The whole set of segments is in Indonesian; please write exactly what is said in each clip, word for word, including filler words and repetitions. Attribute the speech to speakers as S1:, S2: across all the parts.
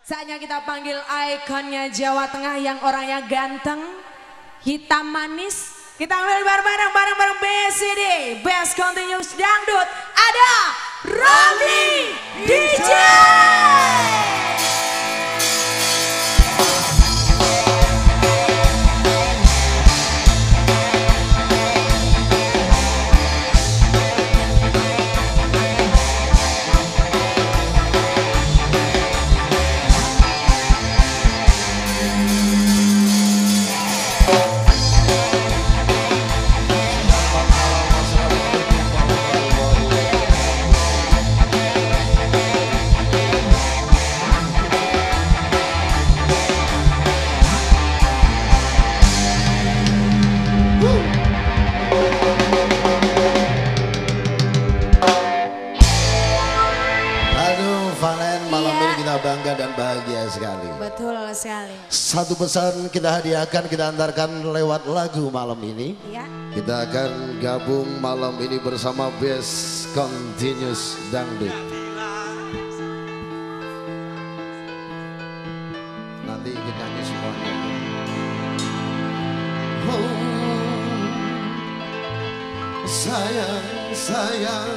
S1: Saatnya kita panggil ikonnya Jawa Tengah yang orangnya ganteng, hitam manis. Kita ambil bareng-bareng bareng-bareng B C D, Best Continuous Dangdut. Ada Romli D J.
S2: Bangga dan bahagia sekali.
S1: Betul sekali.
S2: Satu pesan kita hadiahkan, kita antarkan lewat lagu malam ini.
S1: Ya.
S2: Kita akan gabung malam ini bersama Best Continuous Dangdut. Nanti ikut nyanyi semuanya. Oh, sayang, sayang,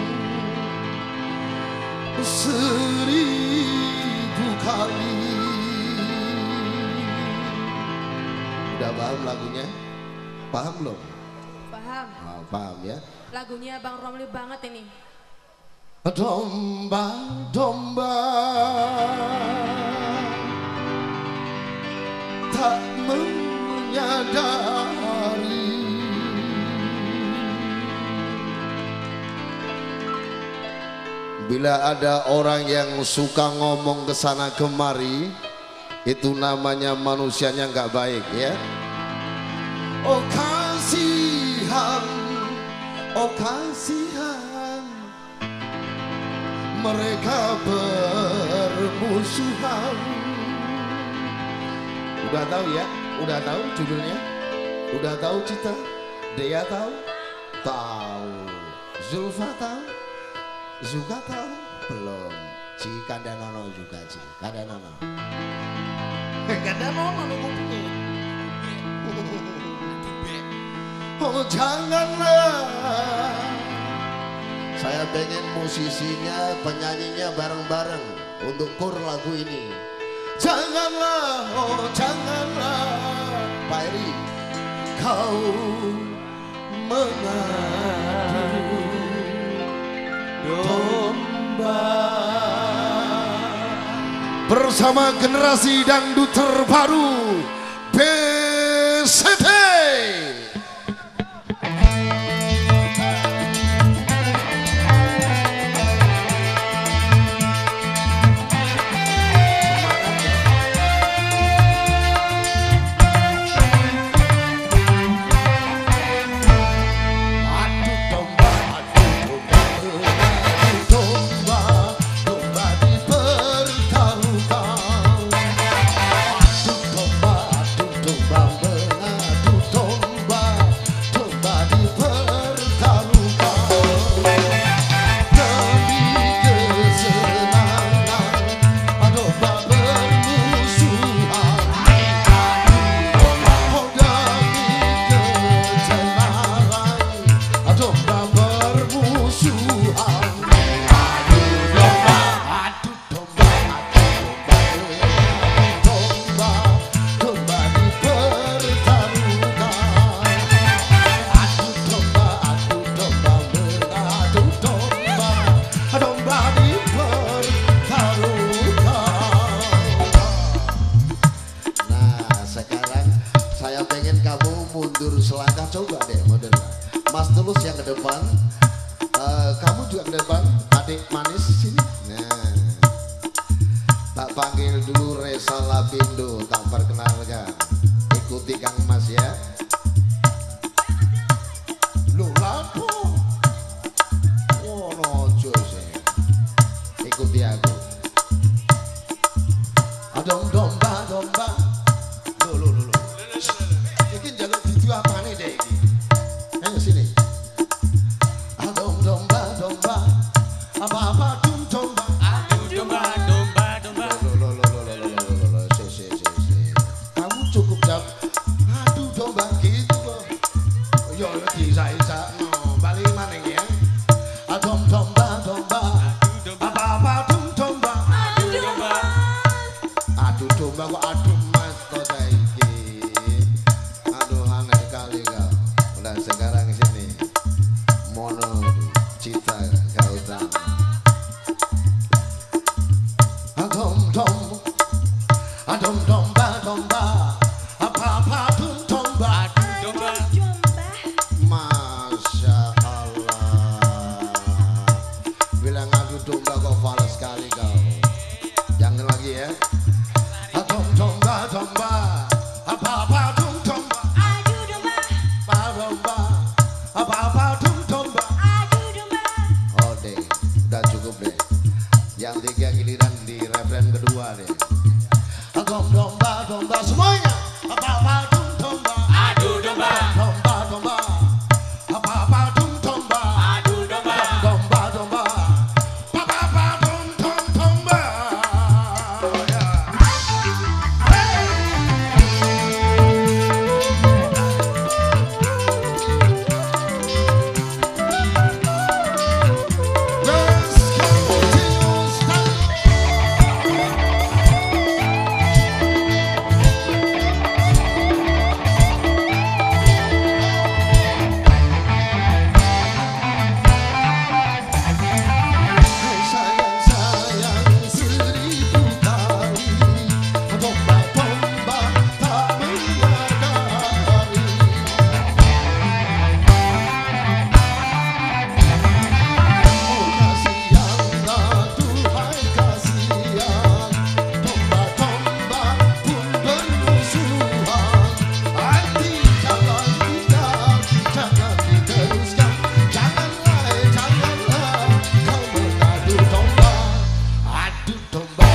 S2: seribu kali. Udah paham lagunya? Paham belum?
S1: Paham.
S2: Oh, paham ya.
S1: Lagunya Bang Romli banget ini.
S2: Domba-domba tak menyadari bila ada orang yang suka ngomong ke sana kemari, itu namanya manusianya nggak baik ya. Oh kasihan, oh kasihan, mereka bermusuhan. Udah tahu ya? Udah tahu judulnya? Udah tahu Cita? Dea tahu? Tahu. Zulfa tahu? Juga tahu? Belum. Ci Kandanono juga Ci. Kandanono. Kandanono ngomongnya. Oh janganlah. Saya pengen musisinya, penyanyinya bareng-bareng untuk kur lagu ini. Janganlah, oh janganlah, Pak Eri, kau mengadu domba. Bersama generasi dangdut terbaru B C D. Selangkah coba deh modelnya. Mas Tulus yang ke depan, uh, kamu juga ke depan, adik manis sini. Nah, tak panggil dulu Resa Lapindo, tak perkenalkan. Ikuti Kang Mas ya. Lu lapo? Oh nojo sih. Ikuti aku. Adom domba domba. Dulu dulu. Mungkin jalan video apa nih deh ini? Ayo sini. Adom domba domba, apa apa dum domba.
S3: Adum domba domba domba.
S2: Lo lo lo lo. domba kok aduh mas toda iki. Aduh aneh kali kau. Udah sekarang sini mono cita kau tahu. Adom dom, adom domba domba, apa apa dom domba,
S1: domba.
S2: Masya Allah. Bilang adu domba kok falas sekali kau. Jangan lagi ya. Adom domba domba, apa apa dom domba,
S1: Adu domba,
S2: apa domba, apa apa dom domba.
S1: adu domba.
S2: Oh deh, udah cukup deh. Yang tiga giliran di referen kedua deh. Adom domba domba semuanya. Apa apa dom domba,
S3: Adu domba,
S2: domba domba, apa apa dom domba,
S3: adu domba,
S2: domba domba, apa apa dom dom domba. Ya. Let's continue style. Sayang sayang seribu kali, domba domba tak menyadari. Oh kasihan, Tuhan kasihan, domba domba pun bermusuhan. Hati jangan tidak, jangan diteruskan, janganlah janganlah kau mengadu domba, adu domba,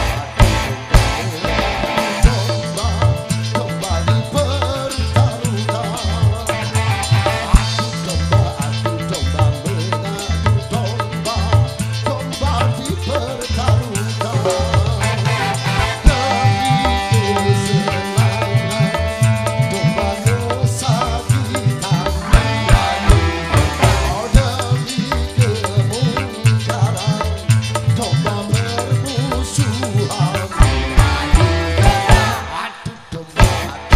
S2: domba domba dipertaruhkan, adu domba adu domba mengadu domba, domba dipertaruhkan demi kesenangan, domba kesakitan, oh demi kemungkaran, domba bermusuhan, adu domba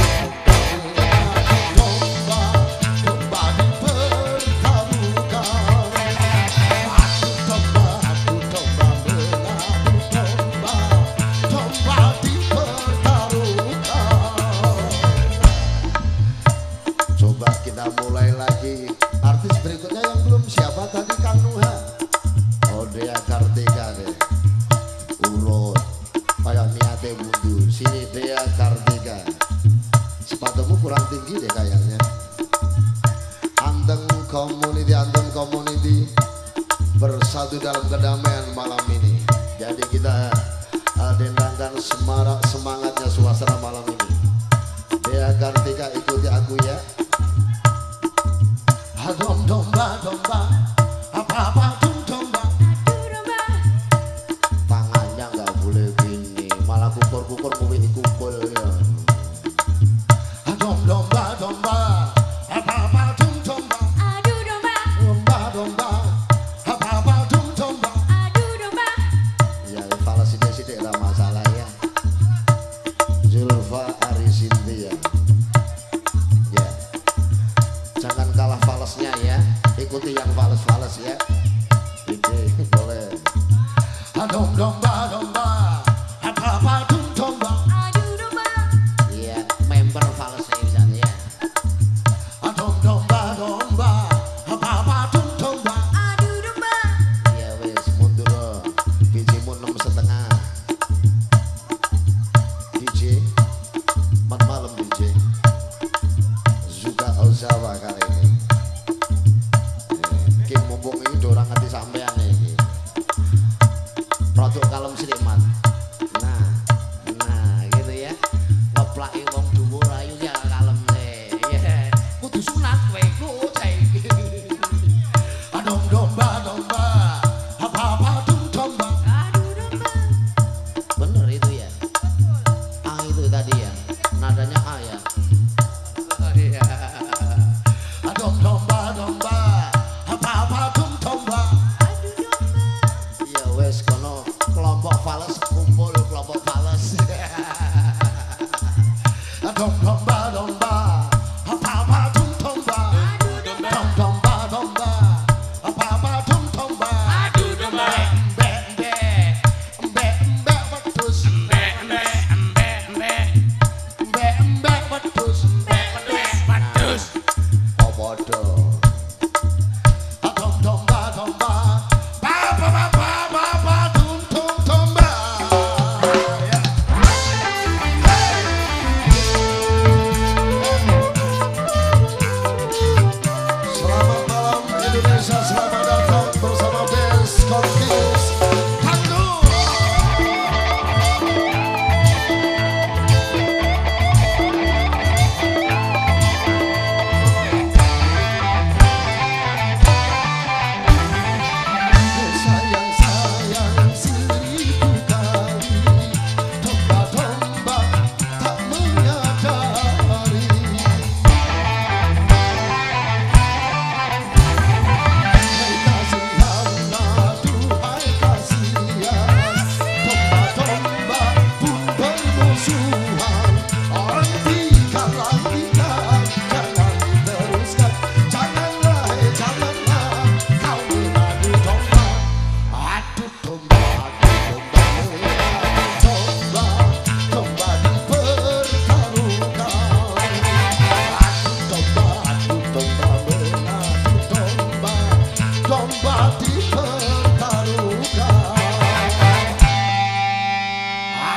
S2: adu domba, domba dipertaruhkan, adu domba adu domba mengadu domba, domba dipertaruhkan. Coba kita mulai lagi. Artis berikutnya yang belum siapa tadi Kang Nuha. Oh Dea Kartika deh. Urut. Kayak niatnya bundu. Sini Dea Kartika. Sepatumu kurang tinggi deh kayaknya. Anteng community, anteng community bersatu dalam kedamaian malam ini. Jadi kita uh, dendangkan semarak semangatnya suasana malam ini. Dea Kartika ikuti aku ya. Adom domba domba, apa apa dom domba.
S1: Adu domba,
S2: Tangannya nggak boleh gini, malah kukur-kukur kuwi dikukul ya. Adom domba domba, apa apa dom domba,
S1: adu domba,
S2: domba domba, apa apa dom domba.
S1: adu domba.
S2: Ya falas sidik-sidik lah masalah ya. Zulfa Arisintia. Ya. Jangan kalah falasnya ya. Ikuti yang fales-fales ya. Ini boleh. Adom domba domba, apa apa dom domba,
S1: Adu domba,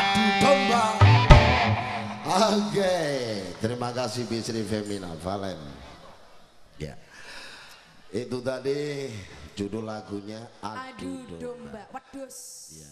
S2: adu domba. Oke, terima kasih Bisri Femina Valen. Ya, itu tadi judul lagunya Adu,
S1: Adu
S2: Domba.
S1: Domba. Wedus.
S2: Ya.